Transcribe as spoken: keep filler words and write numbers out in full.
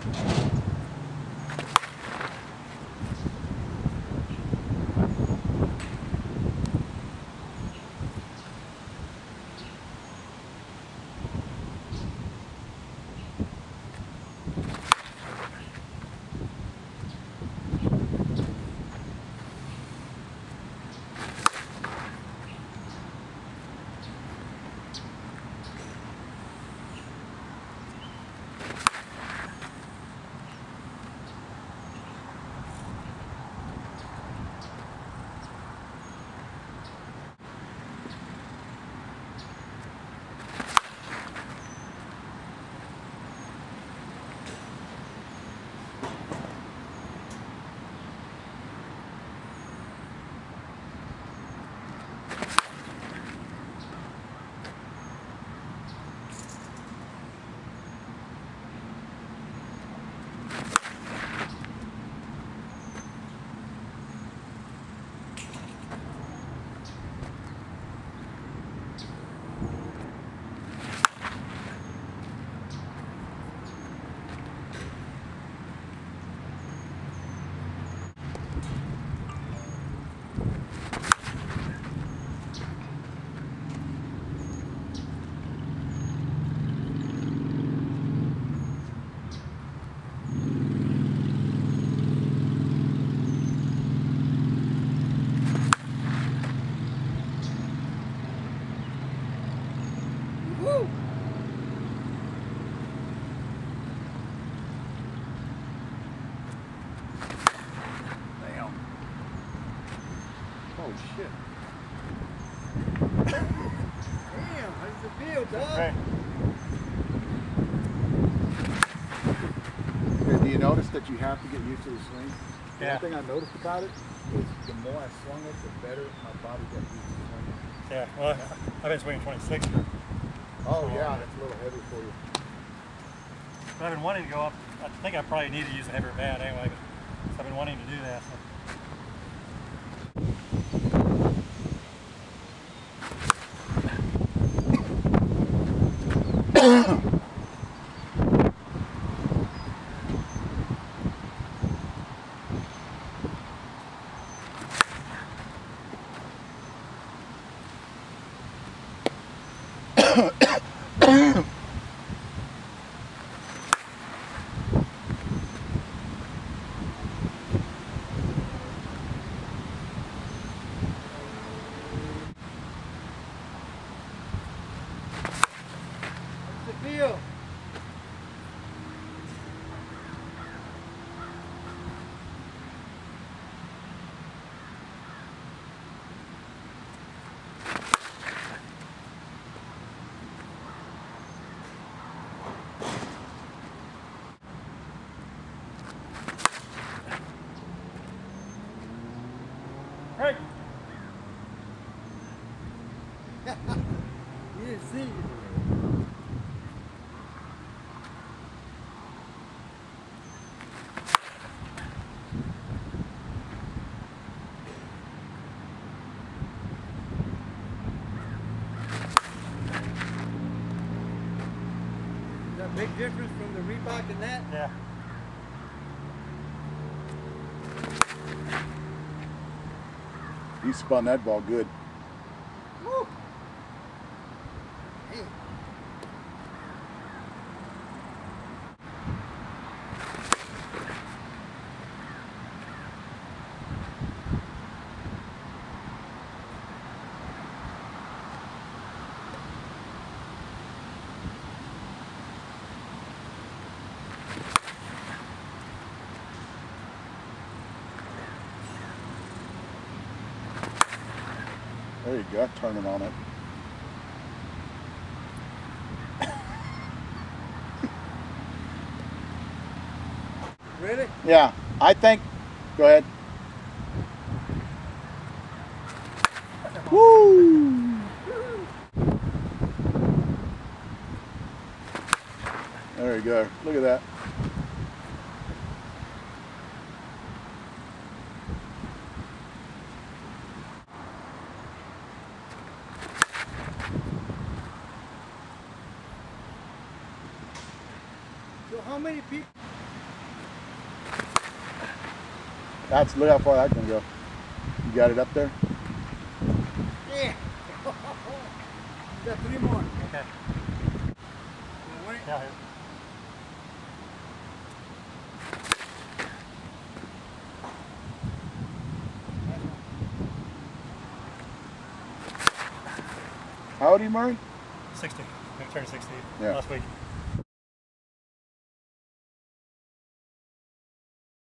Oh shit. Damn, how's it feel, dog? Okay. Yeah, do you notice that you have to get used to the swing? Yeah. One thing I noticed about it is the more I swung it, the better my body got used to swinging. Yeah, well, I've been swinging twenty-six. Oh yeah, that's a little heavy for you. But I've been wanting to go up. I think I probably need to use a heavier bat anyway, but so I've been wanting to do that. So. Feel. Right. You didn't see it. Big difference from the Reebok and that? Yeah. You spun that ball good. Woo. Hey. There you go, turning on it. Ready? Yeah, I think, go ahead. Woo! There you go, look at that. So how many people That's, look how far that can go. You got it up there? Yeah. Got three more. Okay. Wanna win it? Yeah, here. How old are you, Murray? sixty. I turned sixty Yeah. last week.